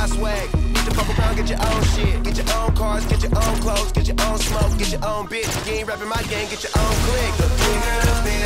swag. Need to fuck around, get your own shit. Get your own cars, get your own clothes, get your own smoke, get your own bitch. You ain't rapping my game, get your own clique.